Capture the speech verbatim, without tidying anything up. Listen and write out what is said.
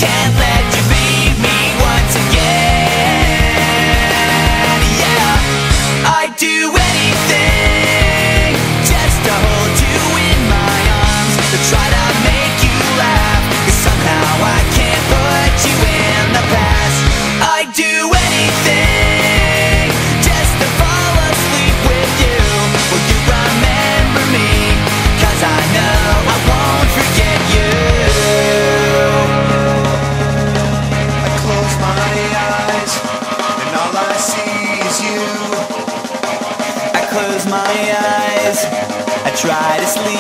can't let you leave me once again. Yeah, I'd do anything just to hold you in my arms, to try to make you laugh, 'cause somehow I can't put you in the past. I'd do anything just to fall asleep with you. Will you remember me? 'Cause I know I won't forget you. I close my eyes and all I see is you. I close my eyes, I try to sleep.